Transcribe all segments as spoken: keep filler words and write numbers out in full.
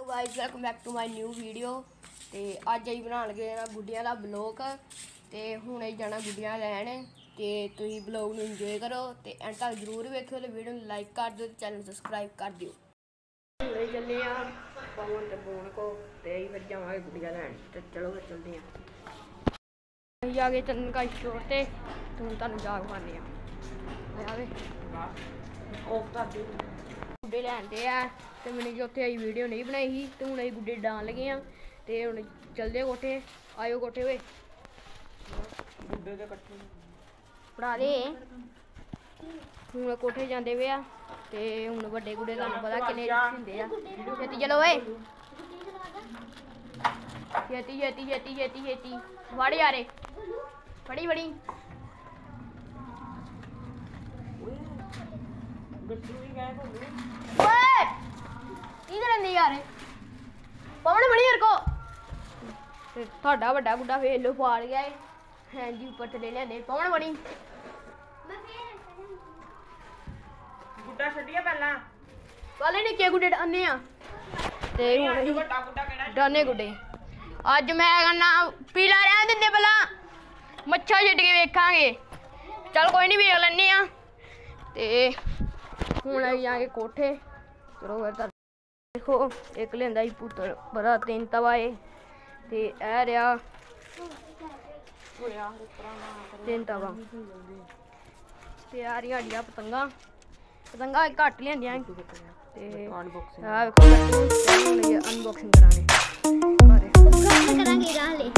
Guys welcome back to my new video. तो अज अं बना लगे ना गुड्डियां का ब्लॉग। तो हूँ अं जाना गुड्डियां लैन। तो तुम ब्लॉग में इंजॉय करो तो एंड तक जरूर वेखो। तो वीडियो लाइक कर दो, चैनल सबसक्राइब कर दियो। हमें चलने पवन तो फोन को तो फिर जावे गुड्डियां लैन। तो चलो फिर चलते हैं। अं आ गए चंदन का स्टोर से। तो हम तुम जाग पाने गुड्डे लैंदे है। तो मैंने कि उत्थे आई वीडियो नहीं बनाई ही। तो हूँ अं गुड्डे डान लगे हैं। तो हूँ चलते कोठे। आयो कोठे वे पढ़ा दे। हूँ कोठे जाते पे आ। तो हूँ बड़े गुड्डे तुहानू पता किन्ने होंदे आ। छेती चलो वे छेती छेती छेती छेती छेती फड़ यारे फड़ी फड़ी यार पवन बड़ी को बड़ा गुड्डा फेर लो फाड़ गया है जी। उपर थले लिया पवन बड़ी गुड्डा छड्डिया पहला पहले निक्के गुड्डे डाने आ डाने गुड्डे। अज मैं कहना पीला रहन दिंदे भला मच्छा छड्ड के वेखांगे। चल कोई नहीं वेख लैने आ। ते हुण आई जाएंगे कोठे। चलो फिर देखो एक लेंदा ही पुत्तर बड़ा तीन तवा है। ते ए रहा तीन तवा ते आ रही हड्डियां पतंगा पतंगा घट लियांदियां ते आ देखो अनबॉक्सिंग करांगे करांगे हाले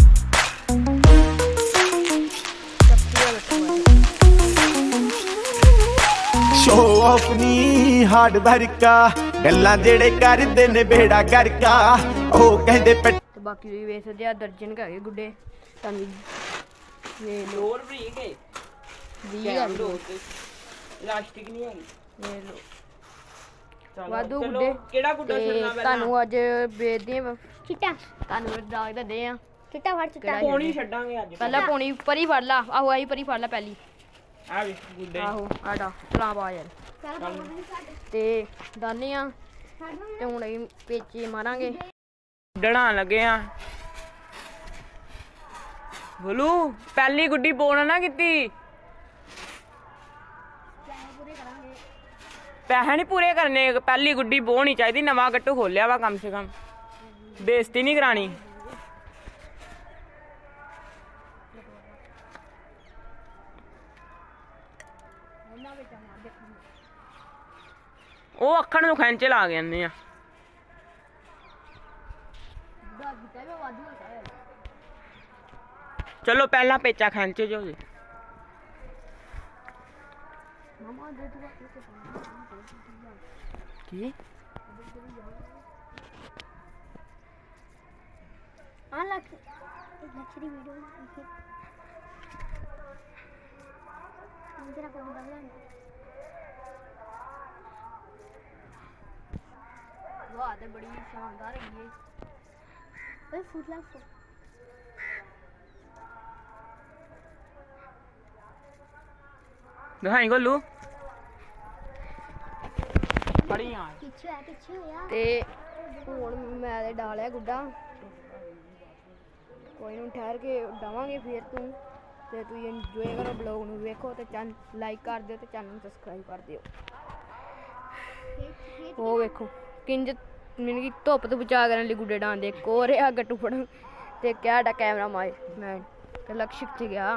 शो ऑफ नी हार्ड वर्का गल्ला जेड़े करदे ने बेड़ा करका ओ कहंदे पे। तो बाकी भी वेच सकदे आ दर्जन का है गुड्डे। तानी ये लोर ब्रीक है दी है इलास्टिक नहीं है ये लो वादू गुड्डे केड़ा गुड्डा छड़ना पहला तानू आज बेच दे चिट्टा तानू दाग दे दे आ चिट्टा फड़ चिट्टा पोनी छड्डांगे आज पहला पोनी परी फड़ ला। आहो आई परी फड़ ला पहली आ वे गुड्डे आहो आडा चला पा यार ते दाने आ ते हुण असीं पेचे मारांगे डड़ान लगे आ। बोलू पहली गुड्डी बोना ना कीती पैसे नहीं पूरे करने। पहली गुड्डी बो नहीं चाहिए। नवा गट्टू खोलिया वा कम से कम बेइज्जती नहीं करानी। वो अखड़ नूं खैंचे ला गए आ। चलो पहला पेचा खैंचे जो की वाह तो बड़ी शानदार है ये फूट ला दिखाई गोलू बड़ी यार पीछे है पीछे होया ते हुण मैं ते डालिया गुड्डा कोई नहीं ठहर के डावांगे फिर तू ते तू एंजॉय करो ब्लॉग नूं वेखो ते चैनल लाइक कर दियो ते चैनल सबसक्राइब कर दियो। वो वेखो किंज मैंने की धुप तो बचा करने गुड्डे डान दे को रहा गट्टू फड़न ते क्या कैमरा माए मैं ते लक्ष्य च गया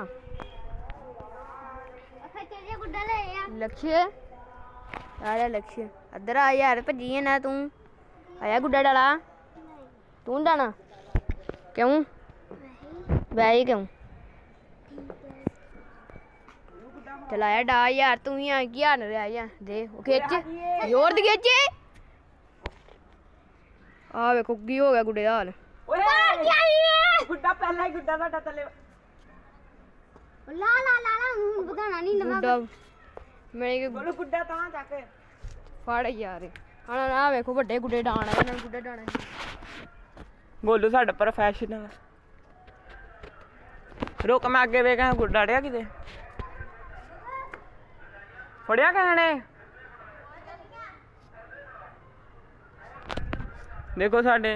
लक्ष्य आ लक्ष्य अदर आ यार भजी ना तू आया गुड्डा डाला तू डाना क्यों वही क्यों चलाया डा यार तू ही आ यार न रहा यार दे खिच जोर दी खिच आ वेखो की हो गया गुड्डे दा हाल गुड्डा पहला ही गुड्डा साडा थले ला ला ला ला हूं बताना नहीं नवा मैं बोलो गुड्डा तां जाके फड़ यार हां ना वेखो बड़े गुड्डे डाण आ ना गुड्डे डाण बोलू साडा प्रोफेशनल रुक मैं आगे वेखां गुड्डा अड़िया किते फड़िया कहने देखो साडे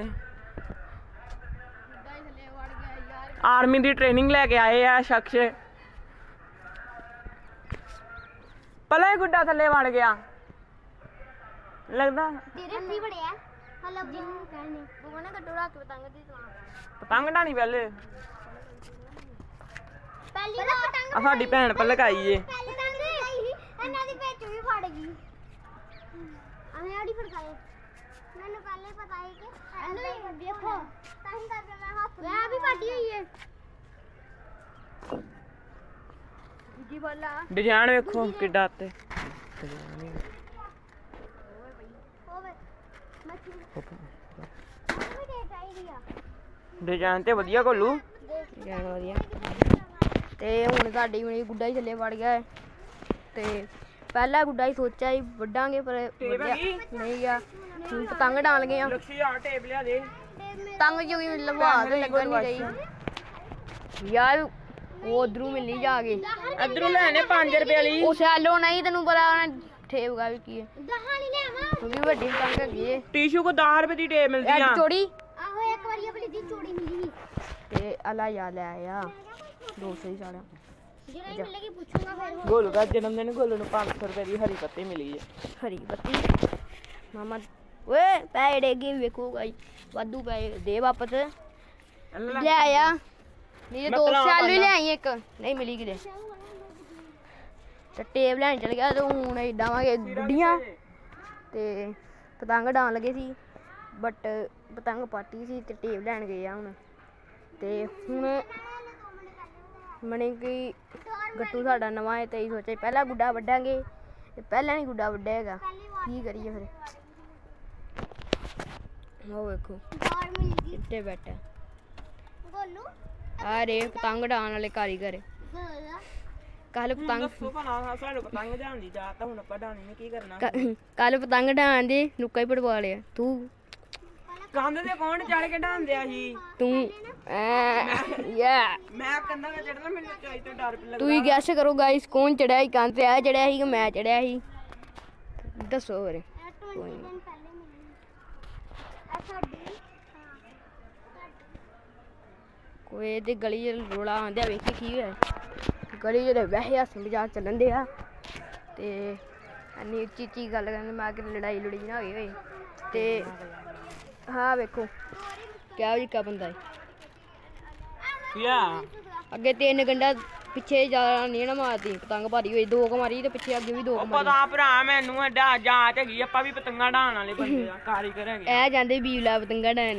आर्मी की ट्रेनिंग लैके आए है शख्स पहले ही गुड्डा थले वड़ गया लगता पतंग ढानी पहले साडी भैन पलक आई है डिजाइन वेखो किड्डा ते डिजाइन ते वधिया कोलू डिजाइन वधिया ते हुण साडी हुण गुड्डा ही थल्ले वड़ गया है ते पहला गुड्डा ही सोचा ही वड्डांगे पर नहीं गया पतंग डाल गए पतंग जो भी मतलब हाथ लगन नहीं रही यार वो उधरों मिलनी जाके इधरों लेने पांच रुपए वाली ओ सैलो नहीं तेनू पता ठेवगा भी की है क्योंकि बड़ी पतंग है टिश्यू को दस रुपए की टेप मिलती है चोड़ी आहो एक बार अपनी दी चोड़ी मिली ते अला या ले आया दो सौ ही साड़ा जेड़ा मिलेगी पूछूंगा फिर गोलू का जन्मदिन गोलू नु पाँच सौ रुपए की हरी पत्ती मिली है हरी पत्ती मामा ओए पैसे देगी वेखो गाई वादू पैसे दे वापस ले आया नहीं दो साल भी ले आई एक नहीं मिली किते ते टेप लेने चल गया तो हुन डावांगे गुड्डियां ते पतंग डान लगे सी बट पतंग पाटी सी ते टेप लैन गए हुन ते हुन मने कि गट्टू साडा नवां है ते सोचा पहला गुड्डा वड्डांगे ते पहला नहीं गुड्डा वड्डेगा की करिए फिर ओ देखो कितने बैठा गोलू अरे पतंग डान वाले कारीगर कल पतंग पतंग डान दी जात हुन ਆਪਾਂ डानी ने की करना कल पतंग डान दे नुक्का ही पड़वा लिया तू कंध ते कौन चढ़ के डान दिया सी तू या मैं कंधा पे चढ़ना मैंने चाही तो डर पे लगा तू ही गैस करो गाइस कौन चढ़ा ही कंध पे आ चढ़या ही कि मैं चढ़या ही दसो फिर कोई कोई ते गली रोला आंदे वेख की होया गली जे वैसे हस मजाक चलन दे आ ते अन्नी उच्ची उच्ची गल करन मैं कि लड़ाई लड़ी ना होई होई ते हाँ वेखो क्या जिक्का बंदा है क्या अगे तीन गंडा पिछे ज्यादा नहीं ना मारती पतंग भारी हुई दो क मारी ते पिछे अगे भी दो क मारी पता भरा मैनू एडा जांच हैगी आपां भी पतंगा डाण वाले बंदे आ कारीगर हैगे ए जांदे बीवला पतंगा डाण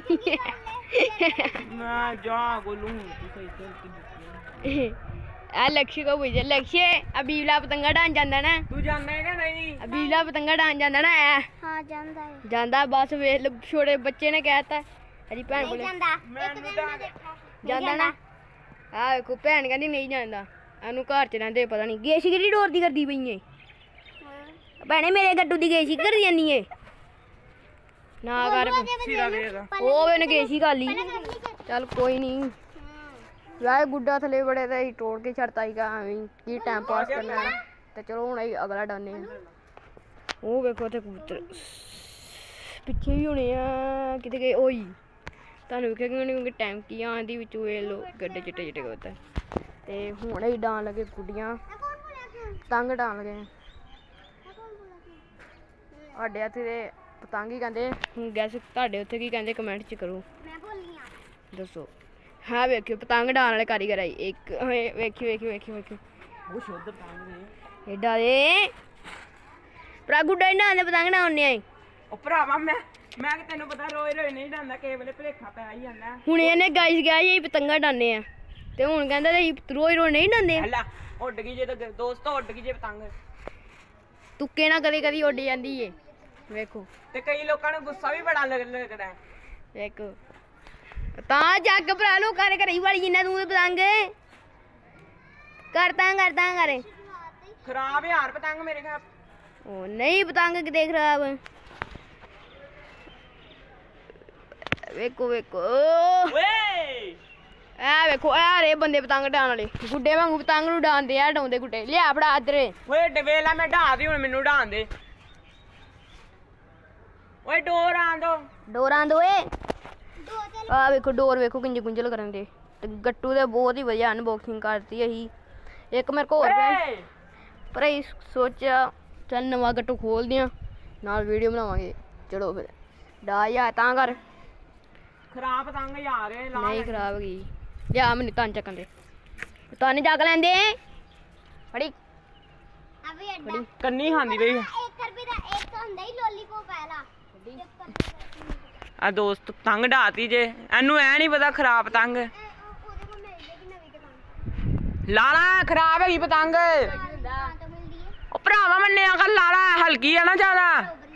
मैं जा गोलू तू सही चल आ लक्ष्य को पूछ लक्ष्य अबीला पतंगा डान जांदा ना तू जांदा है कि नहीं अबीला पतंगा डान जांदा ना ए हां जांदा है जांदा बस वे छोटे बच्चे ने कहता अजी भैन बोले जांदा मैनू डाण जांदा ना आ देखो भैन कहंदी नहीं जांदा एनु घर च रहंदे पता नहीं गेश किहड़ी डोर दी करदी पई है भैने मेरे गट्टू दी गेश कर जानी है ना कर सिरा देगा ओ वे गेश ही गाली चल कोई नहीं यार गुड्डा थले बड़े तो तोड़ के छड़ता ही का की टाइम पास करना है तो चलो हूँ अगला डाने वो वेखो तो कबूतर पिछे भी होने कितने गए होई तुहानू वेखे क्योंकि टाइम की आंदी विच वे लो गड्ढे चिट्टे चिट्टे कबूतर ते हुणे ही डान लगे गुड्डियां पतंग डान लगे साडे इत्थे ते पतंग ही कहंदे गैस तुहाडे उत्थे की कहंदे कमेंट च करो दसो हाँ वेखियो पतंग डान वाले कारीगर आई एक वेखियो वेखियो वेखियो वेखियो वो शुद्ध पतंग ने एडा दे भरा गुड्डा ही डांदे पतंग डाउने आई ओ भरावा मैं मैं कि तेनू पता रोज रोज नहीं डांदा के वेले भलेखा पै ही जांदा हुण ਇਹਨੇ गाइस गया ये पतंगा डाने आ ते हुण कहंदा ते रोज रोज नहीं डांदे हला उड़ गई जे तो दोस्त उड़ गई जे पतंग तुक्के ना कदे कदी उड़ जांदी है वेखो ते कई लोकां ਨੂੰ गुस्सा भी बड़ा लगदा है वेखो ਤਾਂ ਜੱਗ ਭਰਾ ਲੋਕਾਂ ਦੇ ਘਰੇ ਵਾਲੀ ਜਿੰਨਾ ਤੂੰ ਪਤੰਗ ਕਰਤਾ ਕਰਤਾ ਕਰੇ ਖਰਾਬ ਯਾਰ ਪਤੰਗ ਮੇਰੇ ਘਰ ਉਹ ਨਹੀਂ ਪਤੰਗ ਕਿਤੇ ਖਰਾਬ ਵੇਖੋ ਵੇਖੋ ਓਏ ਆ ਵੇਖੋ ਆ ਰੇ ਬੰਦੇ ਪਤੰਗ ਡਾਣ ਵਾਲੇ ਗੁੱਡੇ ਵਾਂਗੂ ਪਤੰਗ ਨੂੰ ਡਾਂਦੇ ਆ ਡਾਉਂਦੇ ਗੁੱਡੇ ਲਿਆ ਫੜਾ ਇਧਰ ਓਏ ਡਵੇਲਾ ਮੈਂ ਢਾ ਦੀ ਹੁਣ ਮੈਨੂੰ ਢਾਣ ਦੇ ਓਏ ਡੋਰ ਆਂ ਦੋ ਡੋਰ ਆਂਦ ਓਏ ਆ ਵੇਖੋ ਡੋਰ ਵੇਖੋ ਕਿੰਨੀ ਗੁੰਝਲ ਕਰਨ ਦੇ ਤੇ ਗੱਟੂ ਦੇ ਬਹੁਤ ਹੀ ਵਧੀਆ ਅਨਬਾਕਸਿੰਗ ਕਰਤੀ ਅਸੀਂ ਇੱਕ ਮੇਰੇ ਕੋਲ ਹੋਰ ਪਿਆ ਪਰ ਅਸੀਂ ਸੋਚਿਆ ਚੱਲ ਨਵਾਂ ਗੱਟੂ ਖੋਲਦੇ ਆ ਨਾਲ ਵੀਡੀਓ ਬਣਾਵਾਂਗੇ ਚਲੋ ਫਿਰ ਡਾ ਜਾ ਤਾਂ ਕਰ ਖਰਾਬ ਪਤੰਗ ਯਾਰ ਇਹ ਲਾ ਨਹੀਂ ਖਰਾਬ ਗਈ ਲਿਆ ਮੈਨੂੰ ਤਾਂ ਚੱਕਣ ਦੇ ਤਾਂ ਜੱਗ ਲੈਂਦੇ ਫੜੀ ਅਭੀ ਅੱਡਾ ਕੰਨੀ ਖਾਂਦੀ ਰਹੀ ਇੱਕ ਰੁਪਏ ਦਾ ਇੱਕ ਹੁੰਦਾ ਹੀ ਲੋਲੀਪੌਪ ਪਹਿਲਾ ਆ ਦੋਸਤ ਪਤੰਗ ਢਾਤੀ ਜੇ ਇਹਨੂੰ ਐ ਨਹੀਂ ਪਤਾ ਖਰਾਬ ਪਤੰਗ ਉਹਦੇ ਕੋਲ ਮਿਲ ਜੇਗੀ ਨਵੀਂ ਦੁਕਾਨ ਲਾਲਾ ਖਰਾਬ ਹੈਗੀ ਪਤੰਗ ਦੁਕਾਨ ਤੋਂ ਮਿਲਦੀ ਹੈ ਉਹ ਭਰਾਵਾ ਮੰਨਿਆ ਕਰ ਲਾਲਾ ਹਲਕੀ ਆ ਨਾ ਜ਼ਿਆਦਾ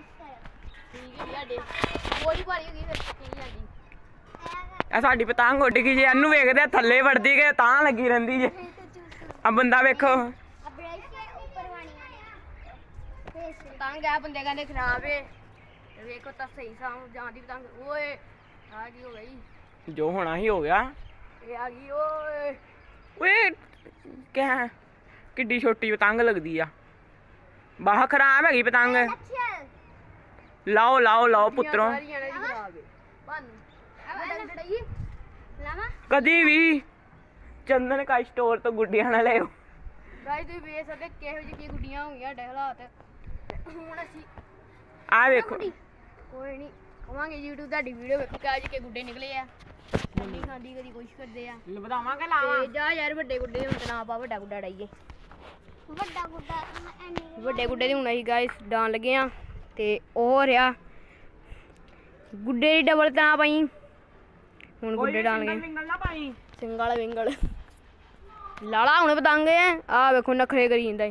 ਕੋਈ ਭਾਰੀ ਹੋ ਗਈ ਫਿਰ ਕੀ ਜਾਂਦੀ ਇਹ ਸਾਡੀ ਪਤੰਗ ਉੱਡ ਗਈ ਜੇ ਇਹਨੂੰ ਵੇਖਦੇ ਥੱਲੇ ਵੜਦੀ ਗਏ ਤਾਂ ਲੱਗੀ ਰਹਿੰਦੀ ਜੇ ਆ ਬੰਦਾ ਵੇਖੋ ਬ੍ਰਸ਼ ਉੱਪਰ ਵਾਣੀਆਂ ਨੇ ਪਤੰਗ ਆ ਬੰਦੇ ਕਹਿੰਦੇ ਖਰਾਬ ਏ ਵੇਖੋ ਤਾਂ ਸਹੀ ਸਾਂ ਜਾਂਦੀ ਪਤੰਗ ਓਏ ਆ ਗਈ ਹੋ ਗਈ ਜੋ ਹੋਣਾ ਹੀ ਹੋ ਗਿਆ ਇਹ ਆ ਗਈ ਓਏ ਓਏ ਕਿਆ ਕਿੱਡੀ ਛੋਟੀ ਪਤੰਗ ਲੱਗਦੀ ਆ ਬਾਹ ਖਰਾਬ ਹੈਗੀ ਪਤੰਗ ਅੱਛਾ ਲਾਓ ਲਾਓ ਲਾਓ ਪੁੱਤਰੋ ਸਾਰੀਆਂ ਨੇ ਖਰਾਬ ਏ ਬੰਨ ਆ ਡੜਾਈ ਲਾਵਾ ਕਦੀ ਵੀ ਚੰਦਨ ਕਾ ਸਟੋਰ ਤੋਂ ਗੁੱਡੀਆਂ ਨਾ ਲਿਓ ਗਾਇਸ ਤੁਸੀਂ ਵੇਖ ਸਕਦੇ ਕਿਹੋ ਜਿਹੀ ਗੁੱਡੀਆਂ ਹੋ ਗਈਆਂ ਡੇ ਹਾਲਾਤ ਹੁਣ ਅਸੀਂ ਆ ਵੇਖੋ ਕੋਈ ਨਹੀਂ ਕਵਾਂਗੇ YouTube ਤੁਹਾਡੀ ਵੀਡੀਓ ਵੇਖੋ ਕਿ ਅੱਜ ਕੇ ਗੁੱਡੇ ਨਿਕਲੇ ਆ ਨਹੀਂ ਖਾਂਦੀ ਕਦੀ ਕੋਸ਼ਿਸ਼ ਕਰਦੇ ਆ ਵਧਾਵਾਂਗੇ ਤੇ ਜਾ ਯਾਰ ਵੱਡੇ ਗੁੱਡੇ ਹੁਣ ਤਾਂ ਨਾ ਪਾ ਵੱਡਾ ਗੁੱਡਾ ਡਾਈਏ ਵੱਡਾ ਗੁੱਡਾ ਐਨੀ ਵੱਡੇ ਗੁੱਡੇ ਦੀ ਹੁਣ ਅਸੀਂ ਗਾਇਸ ਡਾਣ ਲੱਗੇ ਆ ਤੇ ਉਹ ਰਿਹਾ ਗੁੱਡੇ ਦੀ ਡਬਲ ਤਾਂ ਪਾਈ ਹੁਣ ਗੁੱਡੇ ਡਾਣ ਲੱਗੇ ਵਿੰਗਲ ਨਾ ਪਾਈ ਸਿੰਗਲ ਵਿੰਗਲ ਲਾਲਾ ਹੁਣ ਪਤੰਗ ਆ ਵੇਖੋ ਨਖਰੇ ਕਰੀ ਜਾਂਦਾ ਏ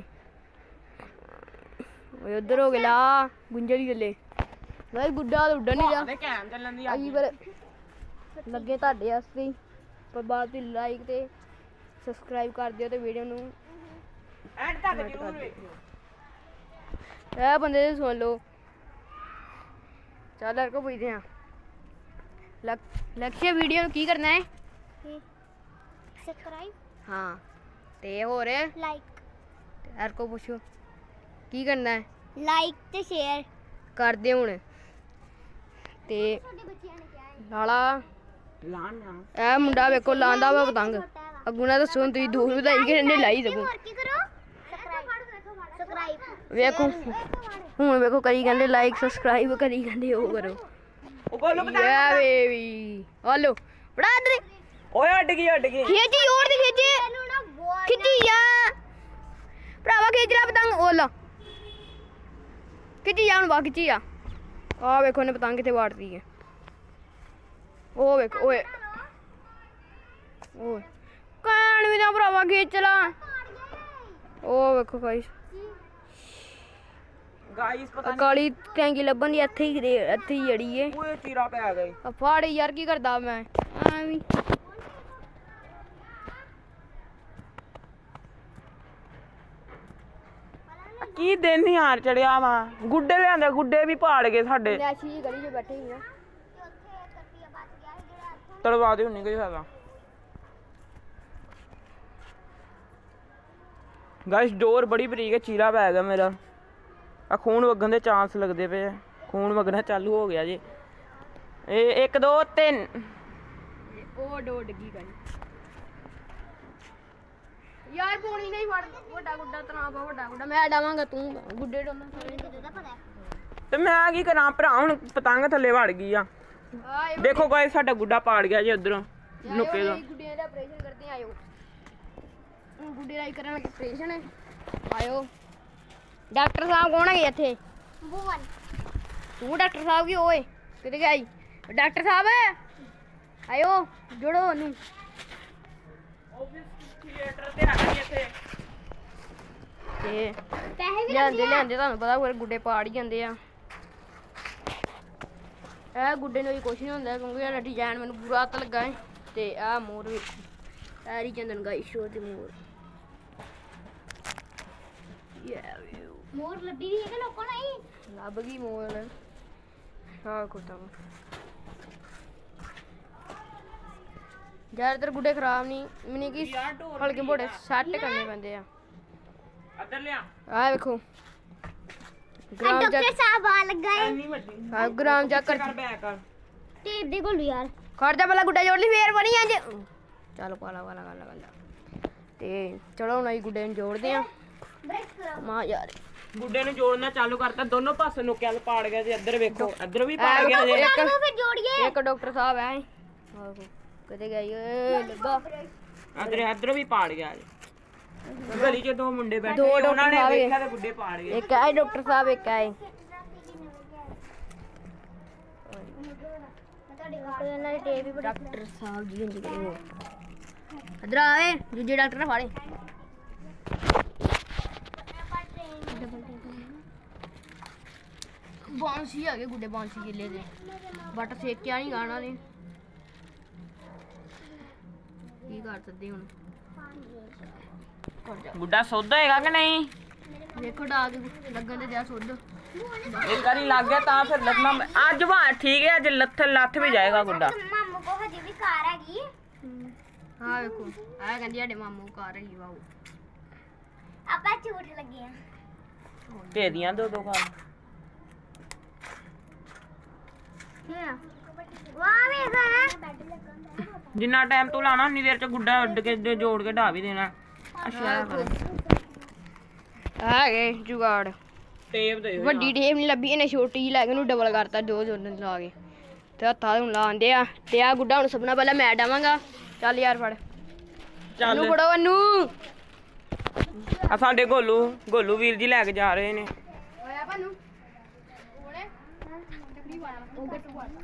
ਓਏ ਉਧਰ ਹੋ ਗਿਆ ਲਾ ਗੁੰਜਲ ਹੀ ਚੱਲੇ ਗਾਇਸ ਗੁੱਡਾ ਤਾਂ ਉੱਡਣ ਨਹੀਂ ਜਾ ਤੇ ਕੈਮ ਚੱਲਣ ਦੀ ਅਸੀਂ ਪਰ ਲੱਗੇ ਤੁਹਾਡੇ ਵਾਸਤੇ ਪਰ ਬਾਅਦ ਵਿੱਚ ਲਾਈਕ ਤੇ ਸਬਸਕ੍ਰਾਈਬ ਕਰ ਦਿਓ ਤੇ ਵੀਡੀਓ ਨੂੰ ਐਂਡ ਤੱਕ ਜ਼ਰੂਰ ਵੇਖਿਓ ਇਹ ਬੰਦੇ ਦੇ ਸੁਣ ਲਓ ਚੱਲ ਲੜਕੋ ਪੁੱਛਦੇ ਆ ਲਕਸ਼ਯ ਵੀਡੀਓ ਨੂੰ ਕੀ ਕਰਨਾ ਹੈ ਸਬਸਕ੍ਰਾਈਬ ਹਾਂ ਤੇ ਹੋਰ ਲਾਈਕ ਹਰ ਕੋ ਪੁੱਛੋ ਕੀ ਕਰਨਾ ਹੈ ਲਾਈਕ ਤੇ ਸ਼ੇਅਰ ਕਰਦੇ ਹੁਣ ਤੇ ਤੁਹਾਡੇ ਬੱਚਿਆਂ ਨੇ ਕਿਹਾ ਹੈ ਲਾਲਾ ਲਾਣ ਨਾ ਇਹ ਮੁੰਡਾ ਵੇਖੋ ਲਾਂਦਾ ਵਾ ਪਤੰਗ ਅੱਗੂ ਨਾ ਦੱਸੋ ਤੁਸੀਂ ਦੂਰ ਵਧਾਈ ਕਿ ਇਹਨੇ ਲਾਈ ਸਗੋਂ ਹੋਰ ਕੀ ਕਰੋ ਸਬਸਕ੍ਰਾਈਬ ਵੇਖੋ ਹੁਣ ਵੇਖੋ ਕਰੀ ਕਹਿੰਦੇ ਲਾਈਕ ਸਬਸਕ੍ਰਾਈਬ ਕਰੀ ਕਹਿੰਦੇ ਉਹ ਕਰੋ ਉਹ ਬੋਲੋ ਪਤੰਗ ਯਾ ਬੇਬੀ ਹਲੋ ਬੜਾ ਇਧਰ ਓਏ ਉੱਡ ਗਈ ਉੱਡ ਗਈ ਖਿੱਚੀ ਹੋਰ ਦੀ ਖਿੱਚੀ ਇਹਨੂੰ ਨਾ ਬਹੁਤ ਖਿੱਚੀ ਜਾ ਭਰਾਵਾ ਖਿੱਚ ਲੈ ਪਤੰਗ ਉਹ ਲਾ ਖਿੱਚੀ ਜਾ ਹੁਣ ਬਾ ਖਿੱਚੀ ਆ ਆ ਵੇਖੋ ਨੇ ਪਤੰਗ ਕਿੱਥੇ ਵਾੜਦੀ ਹੈ ਉਹ ਵੇਖੋ ਓਏ ਓਏ ਕਾਣ ਵੀ ਨਾ ਭਰਾਵਾ ਖਿੱਚ ਲਾ ਉਹ ਵੇਖੋ ਗਾਇਸ ਗਾਇਸ ਪਤਾ ਕਾਲੀ ਟੈਂਕੀ ਲੱਭਣ ਦੀ ਇੱਥੇ ਹੀ ਰੇ- ਇੱਥੇ ਹੀ ਜੜੀ ਏ ਓਏ ਚੀਰਾ ਪੈ ਗਈ ਆ ਫੜ ਯਾਰ ਕੀ ਕਰਦਾ ਮੈਂ ਐਵੇਂ ਕੀ ਦਿਨ ਨਹੀਂ ਹਾਰ ਚੜਿਆ ਵਾ ਗੁੱਡੇ ਲਿਆਂਦੇ ਗੁੱਡੇ ਵੀ ਪਾੜ ਗਏ ਸਾਡੇ ਨੈਸ਼ੀ ਗਲੀ 'ਚ ਬੈਠੇ ਹੀ ਆ ਤੜਵਾ ਦੇ ਹੁੰਨੀ ਕੋਈ ਫਾਇਦਾ ਗਾਇਸ ਡੋਰ ਬੜੀ ਬਰੀਕ ਹੈ ਚੀਰਾ ਪੈ ਗਿਆ ਮੇਰਾ ਆ ਖੂਨ ਵਗਣ ਦੇ ਚਾਂਸ ਲੱਗਦੇ ਪਏ ਆ ਖੂਨ ਵਗਣਾ ਚਾਲੂ ਹੋ ਗਿਆ ਜੀ ਇਹ ਇੱਕ ਦੋ ਤਿੰਨ ਉਹ ਡੋ ਡਿੱਗੀ ਗਈ ਯਾਰ ਪੋਣੀ ਨਹੀਂ ਫੜ ਵੱਡਾ ਗੁੱਡਾ ਤਨਾ ਪਾ ਵੱਡਾ ਗੁੱਡਾ ਮੈਂ ਡਾਵਾਂਗਾ ਤੂੰ ਗੁੱਡੇ ਡੋਲਾ ਤੇ ਮੈਂ ਕੀ ਕਰਾਂ ਭਰਾ ਹੁਣ ਪਤੰਗ ਥੱਲੇ ਵੜ ਗਈ ਆ ਆਏ ਦੇਖੋ ਗਾਇਸ ਸਾਡਾ ਗੁੱਡਾ ਪਾੜ ਗਿਆ ਜੀ ਉਧਰੋਂ ਨੁੱਕੇ ਦਾ ਗੁੱਡੇ ਦਾ ਆਪਰੇਸ਼ਨ ਕਰਦੇ ਆਇਓ ਹੁਣ ਗੁੱਡੇ ਦਾ ਹੀ ਕਰਨ ਆਪਰੇਸ਼ਨ ਹੈ ਆਇਓ ਡਾਕਟਰ ਸਾਹਿਬ ਕੌਣ ਹੈਗੇ ਇੱਥੇ ਭੂਵਨ ਤੂੰ ਡਾਕਟਰ ਸਾਹਿਬ ਕੀ ਓਏ ਕਿੱਥੇ ਗਿਆ ਜੀ ਡਾਕਟਰ ਸਾਹਿਬ ਆਇਓ ਜੋੜੋ ਉਹਨੂੰ ਆਫਿਸ ਥੀਏਟਰ ਤੇ ਆ ਗਈ ਇੱਥੇ ਤੇ ਪੈਸੇ ਵੀ ਲਿਆਂਦੇ ਲਿਆਂਦੇ ਤੁਹਾਨੂੰ ਪਤਾ ਫਿਰ ਗੁੱਡੇ ਪਾੜ ਹੀ ਜਾਂਦੇ ਆ ਇਹ ਗੁੱਡੇ ਨੂੰ ਵੀ ਕੁਛ ਨਹੀਂ ਹੁੰਦਾ ਕਿਉਂਕਿ ਇਹਦਾ ਡਿਜ਼ਾਈਨ ਮੈਨੂੰ ਪੂਰਾ ਹੱਥ ਲੱਗਾ ਹੈ ਤੇ ਆਹ ਮੋਰ ਵੀ ਐਰੀ ਚੰਦਨ ਗਾਈ ਸ਼ੋਰ ਤੇ ਮੋਰ ਯਾ ਮੋਰ ਲੱਡੀ ਦੀ ਹੈਗਾ ਲੋਕਾਂ ਨਹੀਂ ਲੱਭ ਗਈ ਮੋਰ ਹਾਂ ਕੋਤਾ ਜ਼ਿਆਦਾਤਰ ਗੁੱਡੇ ਖਰਾਬ ਨਹੀਂ ਮੈਨੂੰ ਕੀ ਹਲਕੇ ਮੋਟੇ ਸੈੱਟ ਕਰਨੇ ਪੈਂਦੇ ਆ ਇੱਧਰ ਲਿਆ ਆਹ ਵੇਖੋ ਗ੍ਰਾਮ ਡਾਕਟਰ ਚੱਕ ਸਾਹਿਬ ਆ ਲੱਗਾ ਏ ਐਨੀ ਵੱਡੀ ਹਾਂ ਗ੍ਰਾਮ ਚੱਕ ਕਰ ਬੈਕ ਕਰ ਟੇਪ ਦੇ ਕੋਲ ਯਾਰ ਖੜ ਜਾ ਪਹਿਲਾਂ ਗੁੱਡਾ ਜੋੜ ਲਈ ਫੇਰ ਬਣੀ ਅੱਜ ਚੱਲ ਪਾਲਾ ਵਾਲਾ ਗੱਲ ਗੱਲ ਤੇ ਚਲੋ ਹੁਣ ਅਸੀਂ ਗੁੱਡੇ ਨੂੰ ਜੋੜਦੇ ਆ ਮਾਂ ਯਾਰ ਗੁੱਡੇ ਨੂੰ ਜੋੜਨਾ ਚਾਲੂ ਕਰਤਾ ਦੋਨੋਂ ਪਾਸੇ ਨੁਕਿਆਂ ਤੇ ਪਾੜ ਗਿਆ ਤੇ ਇੱਧਰ ਵੇਖੋ ਇੱਧਰ ਵੀ ਪਾੜ ਗਿਆ ਜੇ ਇੱਕ ਨੂੰ ਫਿਰ ਜੋੜੀਏ ਇੱਕ ਡਾਕਟਰ ਸਾਹਿਬ ਐ ਆਹੋ ਕਿਤੇ ਗਈ ਓਏ ਲੱਗਾ ਇੱਧਰ ਇੱਧਰ ਵੀ ਪਾੜ ਗਿਆ ਜੇ ਗਲੀ 'ਚ ਦੋ ਮੁੰਡੇ ਬੈਠੇ ਦੋ ਸੀ, ਉਹਨਾਂ ਨੇ ਡਾਕਟਰ ਵੇਖਿਆ ਤੇ ਗੁੱਡੇ ਪਾੜ ਗਏ ਇੱਕ ਐ ਡਾਕਟਰ ਸਾਹਿਬ ਇੱਕ ਐ ਇਹਨਾਂ ਦੀ ਟੇਪ ਵੀ ਡਾਕਟਰ ਸਾਹਿਬ ਜੀ ਹਾਂਜੀ ਕਰੀ ਇਧਰ ਆਵੇ ਦੂਜੇ ਡਾਕਟਰ ਨਾਲ ਫਾੜੇ ਬਾਂਸੀ ਆ ਗਏ ਗੁੱਡੇ ਬਾਂਸੀ ਜਿੱਲੇ ਦੇ ਬਟ ਸੇਕਿਆ ਨਹੀਂ ਗਾਣਾ ਨੇ ਕੀ ਕਰ ਸਕਦੇ ਹੁਣ ਗੁੱਡਾ ਸੁੱਧ ਹੋਏਗਾ ਕਿ ਨਹੀਂ ਦੇਖੋ ਡਾ ਕੇ ਲੱਗਣ ਤੇ ਜਾ ਸੁੱਧ ਇੱਕ ਵਾਰੀ ਲੱਗ ਗਿਆ ਤਾਂ ਫਿਰ ਲੱਥਣਾ ਅੱਜ ਵਾ ਠੀਕ ਹੈ ਅੱਜ ਲੱਥ ਲੱਥ ਵੀ ਜਾਏਗਾ ਗੁੱਡਾ ਮਾਮੂ ਕੋ ਹਜੇ ਵੀ ਕਾਰ ਹੈਗੀ ਹਾਂ ਵੇਖੋ ਆ ਕਹਿੰਦੀ ਸਾਡੇ ਮਾਮੂ ਘਰ ਰਹੀ ਵਾਓ ਆਪਾਂ ਝੂਠ ਲੱਗੇ ਆ ਦੇ ਦੀਆਂ ਦੋ ਦੋ ਖਾਲ ਵਾਹ ਵੇਖ ਜਿੰਨਾ ਟਾਈਮ ਤੂੰ ਲਾਣਾ ਉਨੀ ਦੇਰ ਚ ਗੁੱਡਾ ਉੱਡ ਕੇ ਜੋ- ਜੋੜ ਕੇ ਢਾ ਵੀ ਦੇਣਾ ਅੱਛਾ ਆ ਗਏ ਜੁਗਾੜ ਟੇਪ ਦੇ ਵੱਡੀ ਟੇਪ ਨਹੀਂ ਲੱਭੀ ਇਹਨੇ ਛੋਟੀ ਜਿਹੀ ਲੈ ਕੇ ਉਹਨੂੰ ਡਬਲ ਕਰਤਾ ਦੋ ਜੋੜਨ ਲਾ ਕੇ ਤੇ ਹੱਥਾਂ ਨੂੰ ਲਾਉਂਦੇ ਆ ਤੇ ਆ ਗੁੱਡਾ ਹੁਣ ਸਭਨਾ ਪਹਿਲਾਂ ਮੈਂ ਡਾਵਾਂਗਾ ਚੱਲ ਯਾਰ ਫੜ ਚੱਲ ਨੂੰ ਫੜੋ ਇਹਨੂੰ ਆ ਸਾਡੇ ਗੋਲੂ ਗੋਲੂ ਵੀਰ ਜੀ ਲੈ ਕੇ ਜਾ ਰਹੇ ਨੇ ਹੋਇਆ ਭਾਨੂੰ ਉਹਨੇ ਟਕਰੀ ਵਾਲਾ ਉਹ ਗੱਟੂ ਵਾਲਾ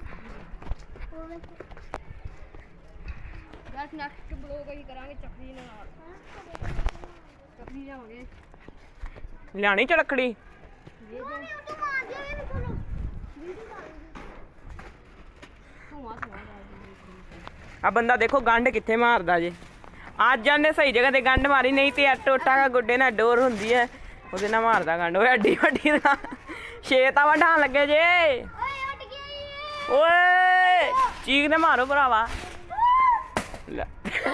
ਬਸ ਨੈਕਸਟ ਬਲੌਗ ਅਸੀਂ ਕਰਾਂਗੇ ਚੱਕਰੀ ਨਾਲ ਚੱਕਰੀ ਜਾਵਾਂਗੇ ਲਿਆਣੀ ਚੜਕੜੀ ਆ ਬੰਦਾ ਦੇਖੋ ਗੰਢ ਕਿੱਥੇ ਮਾਰਦਾ ਜੇ ਅੱਜ ਉਹਨੇ ਸਹੀ ਜਗ੍ਹਾ ਤੇ ਗੰਢ ਮਾਰੀ ਨਹੀਂ ਤੇ ਆ ਟੋਟਾ ਦਾ ਗੁੱਡੇ ਨਾਲ ਡੋਰ ਹੁੰਦੀ ਹੈ ਉਹਦੇ ਨਾਲ ਮਾਰਦਾ ਗੰਢ ਓਏ ਅੱਡੀ ਵੱਡੀ ਦਾ ਛੇ ਤਾਂ ਵਢਾਣ ਲੱਗੇ ਜੇ ਓਏ ਚੀਕ ਨੇ ਮਾਰੋ ਭਰਾਵਾ ਲੈ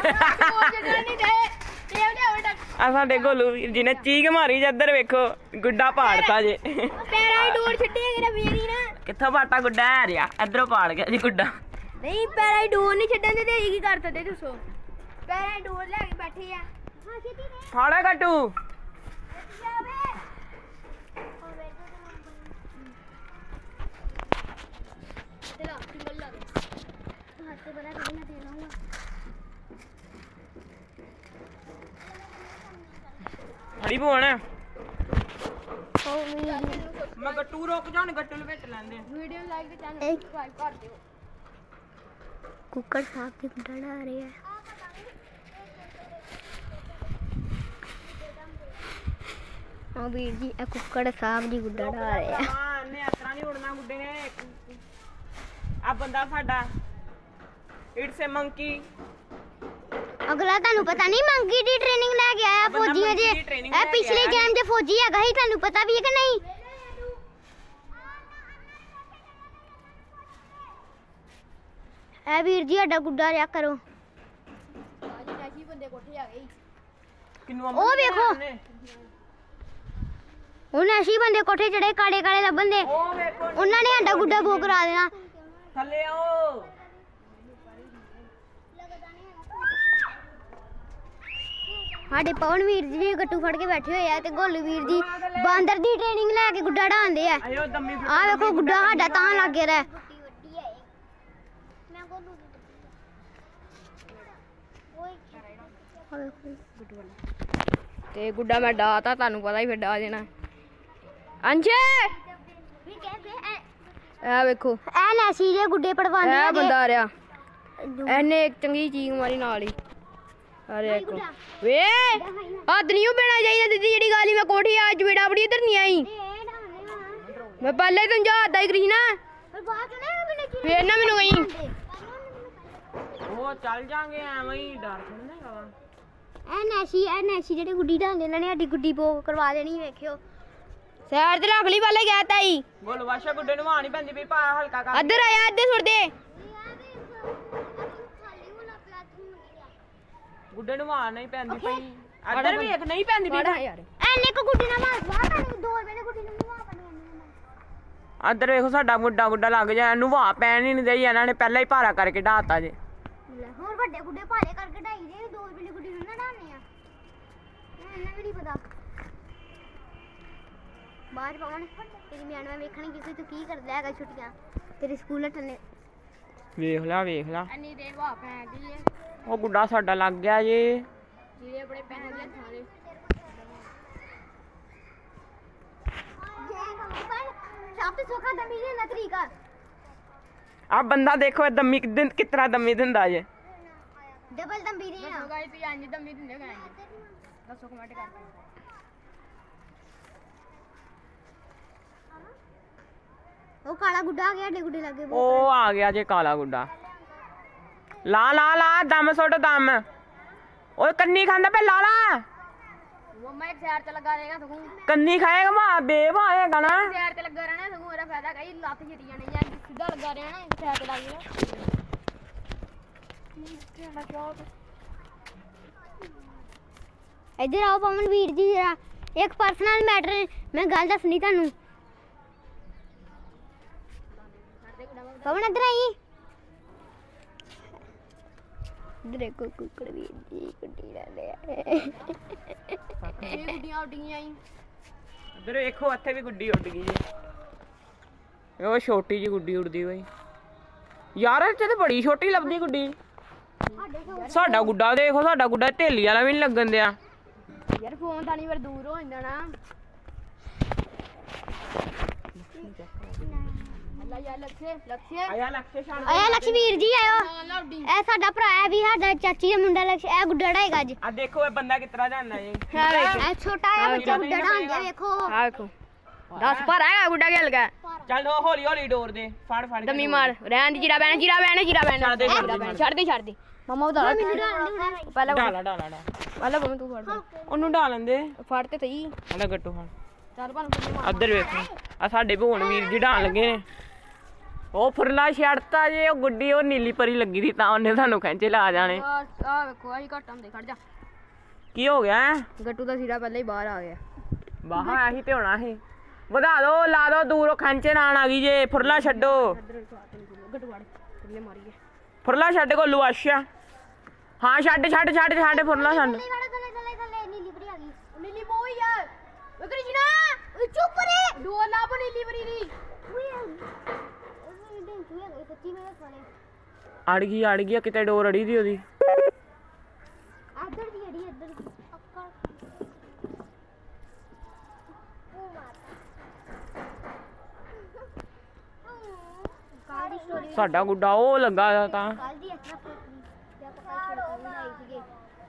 ਆ ਸਾਡੇ ਗੋਲੂ ਵੀਰ ਜੀ ਨੇ ਚੀਕ ਮਾਰੀ ਜੇ ਇੱਧਰ ਵੇਖੋ ਗੁੱਡਾ ਪਾੜਤਾ ਜੇ ਪੈਰਾਂ ਦੀ ਡੋਰ ਛੱਡੀ ਹੈ ਕਿਰਾ ਮੇਰੀ ਨਾ ਕਿੱਥੋਂ ਪਾਟਾ ਗੁੱਡਾ ਆ ਰਿਹਾ ਇੱਧਰੋਂ ਪਾੜ ਗਿਆ ਜੀ ਗੁੱਡਾ ਨਹੀਂ ਪੈਰਾਂ ਦੀ ਡੋਰ ਨਹੀਂ ਛੱਡਣ ਦੇ ਤੇ ਇਹ ਕੀ ਕਰ ਸਕਦੇ ਦੱਸੋ ਪੈਰਾਂ ਦੀ ਡੋਰ ਲੈ ਕੇ ਬੈਠੇ ਆ ਹਾਂ ਛੇਤੀ ਨੇ ਫਾੜਾ ਕੱਟੂ ਤੇਰਾ ਟਿੰਗਲ ਲਾ ਦੇ ਹੱਥ ਬੜਾ ਕਿਹਨਾਂ ਦੇ ਲਾਉਂਗਾ ਫੜੀ ਬੋਣ ਉਹ ਮੇਰੀ ਮੈਂ ਗੱਟੂ ਰੁਕ ਜਾਣ ਗੱਟੂ ਲਪੇਟ ਲੈਂਦੇ ਵੀਡੀਓ ਲਾਈਕ ਤੇ ਚੈਨਲ ਸਬਸਕ੍ਰਾਈਬ ਕਰ ਦਿਓ ਕੁੱਕੜ ਸਾਹਿਬ ਦੀ ਗੁੱਡਾ ਆ ਰਹੀ ਹੈ ਆ ਵੀਰ ਜੀ ਇਹ ਕੁੱਕੜ ਸਾਹਿਬ ਦੀ ਗੁੱਡਾ ਆ ਰਹੀ ਹੈ ਹਾਂ ਨੇ ਇਸ ਤਰ੍ਹਾਂ ਨਹੀਂ ਉੜਨਾ ਗੁੱਡੇ ਨੇ ਆ ਬੰਦਾ ਸਾਡਾ ਇਟਸ ਅ ਮੰਕੀ ਅਗਲਾ ਤੁਹਾਨੂੰ ਪਤਾ ਨਹੀਂ ਮੰਗੀ ਦੀ ਟ੍ਰੇਨਿੰਗ ਲੈ ਕੇ ਆਇਆ ਬੰਦਾ ਫੌਜੀਆਂ monkey ਦੇ ਦੀ training ਇਹ ਲੈ ਕੇ ਪਿਛਲੇ ਆਇਆ ਜਨਮ ਦੇ ਫੌਜੀ ਹੈਗਾ ਹੀ ਤੁਹਾਨੂੰ ਪਤਾ ਵੀ ਹੈ ਕਿ ਨਹੀਂ ਇਹ ਵੀਰ ਜੀ ਸਾਡਾ ਗੁੱਡਾ ਰਿਆ ਕਰੋ ਅੱਜ ਨੈਸ਼ੀ ਬੰਦੇ ਕੋਠੇ ਆ ਗਏ ਕਿੰਨੂ ਉਹ ਵੇਖੋ। ਉਹ ਨਸ਼ੀ ਬੰਦੇ ਕੋਠੇ ਚੜੇ ਕਾਲੇ ਕਾਲੇ ਲੱਭਣ ਦੇ ਉਹ ਵੇਖੋ ਉਹਨਾਂ ਨੇ ਸਾਡਾ ਗੁੱਡਾ ਬੋ ਕਰਾ ਦੇਣਾ ਥੱਲੇ ਆਓ ਸਾਡੇ ਪਵਨ ਵੀਰ ਜੀ ਵੀ ਗੱਟੂ ਫੜ ਕੇ ਬੈਠੇ ਹੋਏ ਆ ਤੇ ਗੋਲੂ ਵੀਰ ਜੀ ਬਾਂਦਰ ਦੀ ਟ੍ਰੇਨਿੰਗ ਲੈ ਕੇ ਗੁੱਡਾ ਢਾਉਂਦੇ ਆ ਆਇਓ ਦੰਮੀ ਆ ਵੇਖੋ ਗੁੱਡਾ ਸਾਡਾ ਤਾਂ ਲੱਗ ਗਿਆ ਰਹਿ ਤੇ ਗੁੱਡਾ ਮੈਂ ਡਾਤਾ ਤੁਹਾਨੂੰ ਪਤਾ ਹੀ ਫਿਰ ਡਾ ਦੇਣਾ ਅੰਸ਼ ਇਹ ਵੇਖੋ ਐ ਨੈਸੀ ਜੇ ਗੁੱਡੇ ਪੜਵਾਉਂਦੇ ਇਹ ਆ ਬੰਦਾ ਆ ਰਿਹਾ ਇਹਨੇ ਇੱਕ ਚੰਗੀ ਚੀਕ ਮਾਰੀ ਨਾਲ ਹੀ ਅਰੇ ਵੇਖੋ ਵੇ ਹੱਦ ਨਹੀਂ ਬਣਾ ਚਾਹੀਦਾ ਦੀਦੀ ਜਿਹੜੀ ਗਾਲੀ ਮੈਂ ਕੋਠੀ ਆ ਜਵੇੜਾ ਬੜੀ ਇਧਰ ਨਹੀਂ ਆਈ ਮੈਂ ਪਹਿਲੇ ਤੈਨੂੰ ਜਾਦਾ ਹੀ ਕ੍ਰਿਸ਼ਨਾ ਫੇਰ ਨਾ ਮੈਨੂੰ ਕਹੀਂ ਉਹ ਚੱਲ ਜਾਾਂਗੇ ਐਵੇਂ ਹੀ ਡਰ ਥੋੜਾ ਹੈਗਾ ਵਾ ਐ ਨੈਸੀ ਐ ਨੈਸੀ ਜਿਹੜੇ ਗੁੱਡੀ ਢਾਉਂਦੇ ਇਹਨਾਂ ਨੇ ਸਾਡੀ ਗੁੱਡੀ ਬੋ ਕਰਵਾ ਦੇਣੀ ਵੇਖਿਓ ਸੈਰ ਤੇ ਰੱਖ ਲਈ ਪਹਿਲੇ ਗਿਆ ਤਾਈ ਗੋਲ ਵਾਸ਼ਾ ਗੁੱਡੇ ਨੂੰ ਮਾਣੀ ਪੈਂਦੀ ਵੀ ਪਾ ਹਲਕਾ ਕਰ ਇੱਧਰ ਆਇਆ ਇੱਧਰ ਸੁੱਟ ਦੇ ਗੁੱਡੇ ਨੂੰ ਮਾਰ ਨਹੀਂ ਪੈਂਦੀ ਪਈ ਇੱਧਰ ਵੇਖ ਨਹੀਂ ਪੈਂਦੀ ਪਈ ਫੜਾ ਯਾਰ ਐਨੇ ਕੋ ਗੁੱਡੀ ਨਾ ਮਾਰ ਬਾਹਰ ਦੋ ਰੁਪਏ ਦੇ ਗੁੱਡੀ ਨੂੰ ਮਾਰ ਪਾਣੀ ਇੱਧਰ ਵੇਖੋ ਸਾਡਾ ਗੁੱਡਾ ਗੁੱਡਾ ਲੱਗ ਜਾ, ਇਹਨੂੰ ਵਾਹ ਪੈਣ ਹੀ ਨਹੀਂ ਦਈ, ਇਹਨਾਂ ਨੇ ਪਹਿਲਾਂ ਹੀ ਭਾਰਾ ਕਰਕੇ ਢਾਤਾ ਜੇ। ਹੁਣ ਵੱਡੇ ਗੁੱਡੇ ਭਾਰੇ ਕਰਕੇ ਢਾਈ ਦੇ, ਦੋ ਰੁਪਏ ਗੁੱਡੀ ਨੂੰ ਨਾ ਢਾਣੇ ਆ, ਇਹਨਾਂ ਵੀ ਨਹੀਂ ਪਤਾ। ਬਾਹਰ ਪਵਨ ਤੇਰੀ ਮੈਡਮ ਵੇਖਣਗੀ ਕਿ ਤੂੰ ਕੀ ਕਰਦਾ ਹੈਗਾ ਛੁੱਟੀਆਂ, ਤੇਰੇ ਸਕੂਲ ਹਟਣੇ। ਵੇਖ ਲਾ ਵੇਖ ਲਾ ਇੰਨੀ ਦੇਰ ਵਾਹ ਪੈਂਦੀ ਏ, ਉਹ ਗੁੱਡਾ ਸਾਡਾ ਲੱਗ ਗਿਆ ਜੇ। ਜਿਹੜੇ ਬੜੇ ਪੈਸੇ ਦੇ ਥਾਲੇ ਸਭ ਤੋਂ ਸੌਖਾ ਦਮੀ ਦੇਣ ਦਾ ਤਰੀਕਾ। ਆ ਬੰਦਾ ਦੇਖੋ ਇਹ ਦਮੀ ਕਿਦ- ਕਿਸ ਤਰ੍ਹਾਂ ਦਮੀ ਦਿੰਦਾ ਜੇ। ਡਬਲ ਦੰਬੀ ਦੇ ਆ। ਗਾਇਸ ਤੁਸੀਂ ਇੰਜ ਦਮੀ ਦਿੰਦੇ ਗਾਇਸ, ਦੱਸੋ ਕਮੈਂਟ ਕਰਕੇ। ਉਹ ਕਾਲਾ ਗੁੱਡਾ ਆ ਗਿਆ ਸਾਡੇ ਗੁੱਡੇ ਲੱਗੇ। ਉਹ ਆ ਗਿਆ ਜੇ ਕਾਲਾ ਗੁੱਡਾ। ਲਾ ਲਾ ਲਾ ਦਮ ਸੁੱਟ ਦਮ। ਓਏ ਕੰਨੀ ਖਾਂਦਾ ਪੇ ਲਾ ਲਾ। ਮੰਮਾ ਇੱਕ ਸਾਈਡ ਤੇ ਲੱਗਾ ਰਹੇਗਾ ਸਗੋਂ, ਕੰਨੀ ਖਾਏਗਾ ਮਾ ਬੇਵਾ ਹੋਏਗਾ ਨਾ। ਸਾਈਡ ਤੇ ਲੱਗਾ ਰਹਿਣਾ ਸਗੋਂ ਇਹਦਾ ਫਾਇਦਾ ਕਈ ਲੱਤ ਛਿੱਟੀ ਜਾਣੀ ਜਾਂ ਸਿੱਧਾ ਲੱਗਾ ਰਹਿਣਾ ਇੱਕ ਸਾਈਡ ਤੇ ਲੱਗ ਗਿਆ। ਇੱਧਰ ਆਓ ਪਵਨ ਵੀਰ ਜੀ ਜਰਾ, ਇੱਕ ਪਰਸਨਲ ਮੈਟਰ ਮੈਂ ਗੱਲ ਦੱਸਣੀ ਤੁਹਾਨੂੰ। ਪਵਨ ਇੱਧਰ ਆਈ। ਦੇਖੋ ਕੁੱਕੜ ਵੀਰ ਜੀ ਗੁੱਡੀ ਲੈ ਲਿਆ। ਇਹ ਗੁੱਡੀਆਂ ਉੱਡੀਆਂ ਆਈ, ਇੱਧਰ ਵੇਖੋ ਇੱਥੇ ਵੀ ਗੁੱਡੀ ਉੱਡ ਗਈ ਜੀ। ਉਹ ਛੋਟੀ ਜੀ ਗੁੱਡੀ ਉੱਡਦੀ ਹੋਈ ਯਾਰ, ਇੱਥੇ ਤੇ ਬੜੀ ਛੋਟੀ ਲੱਭਦੀ ਗੁੱਡੀ। ਸਾਡਾ ਗੁੱਡਾ ਦੇਖੋ, ਸਾਡਾ ਗੁੱਡਾ ਢੇਲੀ ਵਾਲਾ ਵੀ ਨਹੀਂ ਲੱਗਣ ਦਿਆ। ਯਾਰ ਫੋਨ ਤਾਂ ਨਹੀਂ ਵਾਰ ਦੂਰ ਹੋ ਜਾਂਦਾ ਨਾ। ਅੱਲਾ ਯਾਰ ਲਕਸ਼ੇ ਲਕਸ਼ੇ ਆਇਆ ਲਕਸ਼ੇ ਛੱਡ ਆਇਆ ਲక్ష్ਮੀਰ ਜੀ ਆਇਓ। ਅੱਲਾ ਉੱਡੀ ਇਹ ਸਾਡਾ ਭਰਾ ਹੈ ਵੀ, ਸਾਡਾ ਚਾਚੀ ਦਾ ਮੁੰਡਾ ਲਕਸ਼, ਇਹ ਗੁੱਡਾ ਢਾਏਗਾ ਅੱਜ। ਆ ਦੇਖੋ ਇਹ ਬੰਦਾ ਕਿਸ ਤਰ੍ਹਾਂ ਜਾਂਦਾ ਜੀ। ਇਹ ਛੋਟਾ ਜਿਹਾ ਬੱਚਾ ਗੁੱਡਾ ਢਾਂਦਾ ਵੇਖੋ। ਆ ਵੇਖੋ ਦਸ ਪਰ ਹੈਗਾ ਗੁੱਡਾ ਖੇਲ ਗਿਆ। ਚੱਲ ਉਹ ਹੌਲੀ ਹੌਲੀ ਡੋਰ ਦੇ, ਫੜ ਫੜ ਕੇ ਦਮੀ ਮਾਰ ਰਹਿਣ ਦੀ, ਜੀਰਾ ਬੈਣ ਜੀਰਾ ਬੈਣ ਜੀਰਾ ਬੈਣ ਛੱਡ ਦੇ, ਛੱਡ ਦੇ, ਛੱਡ ਛੱਡ ਦੇ ਛੱਡ ਦੇ ਮਮਾ ਉਹਦਾ ਮੈਨੂੰ ਢਾਣ ਦੇ ਪਹਿਲਾਂ ਡਾਲਾ ਡਾਲਾ ਡਾਲਾ ਪਹਿਲਾਂ ਬੰਮ ਤੂੰ ਫੜ ਦੇ। ਉਹਨੂੰ ਡਾਲਣ ਦੇ। ਫੜ ਤੇ ਸਹੀ ਹਲਾ ਗੱਟੂ ਹੁਣ ਚੱਲ ਭਾਨੂੰ ਬੰਦੇ ਮਾਰ। ਇੱਧਰ ਵੇਖੋ ਆ ਸਾਡੇ ਭੂਣ ਵੀਰ ਜੀ ਢਾਣ ਲੱਗੇ ਨੇ। ਉਹ ਫੁਰਲਾ ਛੱਡਤਾ ਜੇ, ਉਹ ਗੁੱਡੀ ਉਹ ਨੀਲੀ ਪਰੀ ਲੱਗੀ ਸੀ ਤਾਂ ਉਹਨੇ ਸਾਨੂੰ ਖਿੱਚੇ ਲਾ ਜਾਣੇ। ਆ ਆ ਵੇਖੋ ਆਹੀ ਘੱਟ ਹੁੰਦੇ, ਖੜ ਜਾ। ਕੀ ਹੋ ਗਿਆ? ਗੱਟੂ ਦਾ ਸਿਰਾ ਪਹਿਲਾਂ ਹੀ ਬਾਹਰ ਆ ਗਿਆ। ਬਾਹਰ ਆਹੀ ਤੇ ਹੋਣਾ ਸੀ। ਵਧਾ ਦੋ ਲਾ ਦੋ ਦੂਰੋਂ ਖਿੱਚੇ ਨਾਲ ਆ ਗਈ ਜੇ। ਫੁਰਲਾ ਛੱਡੋ, ਗੱਟੂ ਵੜ ਥੱਲੇ ਮਾਰੀਏ। ਫੁਰਲਾ ਛੱਡ ਕੋ ਲੁਆਸ਼ਾ। ਹਾਂ ਛੱਡ ਛੱਡ ਛੱਡ ਛੱਡ ਫੁਰਲਾ ਛੱਡ। ਥੱਲੇ ਥੱਲੇ ਥੱਲੇ ਥੱਲੇ ਨੀਲੀ ਪਰੀ ਆ ਗਈ। ਨੀਲੀ ਬੋਈ ਯਾਰ ਓਏ ਕ੍ਰਿਸ਼ਨਾ ਓਏ ਚੁੱਪ ਰੇ ਦੋ ਲੱਭ ਨੀਲੀ ਪਰੀ ਦੀ। ਸੱਚੀ ਮੇਰੇ ਕੋਲੇ ਅੜ ਗਈ ਅੜ ਗਈ ਕਿਤੇ ਡੋਰ ਅੜੀ ਦੀ ਉਹਦੀ। ਇੱਧਰ ਦੀ ਅੜੀ ਇੱਧਰ ਦੀ ਅੱਕਾ ਉਹ ਕਾਲ ਦੀ ਸਟੋਰੀ ਸਾਡਾ ਗੁੱਡਾ ਉਹ ਲੱਗਾ ਤਾਂ। ਕੱਲ ਦੀ ਐਕਸਟਰਾ ਫੋਟੋ ਜੇ ਆਪਾਂ ਕੱਲ ਫੋਟੋ ਬਣਾਈ ਸੀਗੇ।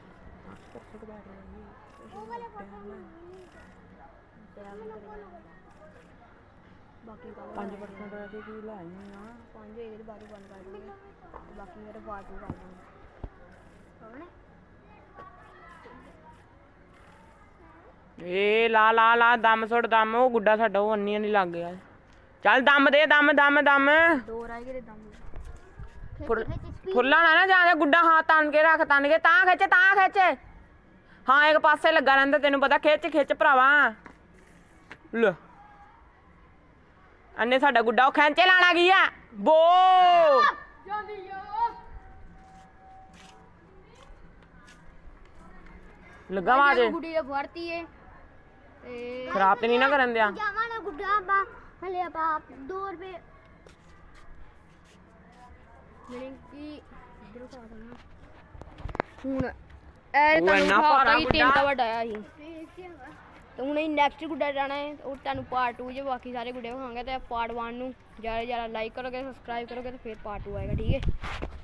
ਉਹ ਵਾਲੇ ਫੋਟੋ ਬਾਕੀ ਕੰਮ ਪੰਜ ਪਰਸੈਂਟ ਰਹਿ ਕੀ ਲੈ ਆਈ ਆ। ਪੰਜ ਹੋਏ ਇਹਦੇ ਬਾਰੇ ਬੰਦ ਕਰ ਦੂੰਗੇ, ਬਾਕੀ ਮੇਰੇ ਬਾਅਦ ਨੂੰ ਕਰ ਦੂੰਗੇ। ਕੌਣ ਏ ਲਾ ਲਾ ਲਾ ਦਮ ਸੁੱਟ ਦਮ। ਉਹ ਗੁੱਡਾ ਸਾਡਾ ਉਹ ਅੰਨੀ ਨਹੀਂ ਲੱਗ ਗਿਆ। ਚੱਲ ਦਮ ਦੇ ਦਮ ਦਮ ਦਮ। ਦੋ ਰਹਿ ਗਏ ਦਮ। ਫੁਰ- ਫੁਰਲਾ ਨਾ ਨਾ ਜਾਣੇ ਗੁੱਡਾ। ਹਾਂ ਤਨ ਕੇ ਰੱਖ ਤਨ ਕੇ ਤਾਂ ਖਿੱਚ ਤਾਂ ਖਿੱਚ। ਹਾਂ ਇੱਕ ਪਾਸੇ ਲੱਗਾ ਰਹਿੰਦਾ ਤੈਨੂੰ ਪਤਾ। ਖਿੱਚ ਖਿੱਚ ਭਰਾਵਾ। ਲੈ ਅੰਨੇ ਸਾਡਾ ਗੁੱਡਾ ਉਹ ਖੈਂਚੇ ਲਾਣਾ ਗਈ ਆ। ਬੋ ਜਲਦੀ ਆ ਲੱਗਾ ਵਾ ਜੇ। ਗੁੱਡੀ ਦੇ ਫੜਤੀ ਏ ਤੇ ਖਰਾਬ ਤੇ ਨਹੀਂ ਨਾ ਕਰਨ ਦਿਆ। ਜਾਵਾਂ ਨਾ ਗੁੱਡਾ ਆਪਾਂ ਹਲੇ ਆਪਾਂ ਦੋ ਰੁਪਏ ਜਿਹੜੀ ਕਿ ਇਧਰੋਂ ਪਾ ਦੇਣਾ ਹੁਣ। ਇਹ ਉਹ ਤੁਹਾਨੂੰ ਇੰਨਾ ਖਾਤਾ ਭਾਰਾ ਹੀ ਤਿੰਨ ਗੁੱਡਾ। ਦਾ ਵੱਡਾ ਆ ਸੀ ਤੇ ਹੁਣ ਇਹ ਨੈਕਸਟ ਗੁੱਡਾ ਜਾਣਾ ਹੈ। ਉਹ ਤੁਹਾਨੂੰ ਪਾਰਟ ਟੂ ਜੇ ਬਾਕੀ ਸਾਰੇ ਗੁੱਡੇ ਵਿਖਾਵਾਂਗੇ ਤੇ ਪਾਰਟ ਵਨ ਨੂੰ ਜ਼ਿਆਦਾ ਜ਼ਿਆਦਾ ਲਾਈਕ ਕਰੋਗੇ ਸਬਸਕ੍ਰਾਈਬ ਕਰੋਗੇ ਤੇ ਫਿਰ ਪਾਰਟ ਟੂ ਆਏਗਾ। ਠੀਕ ਹੈ।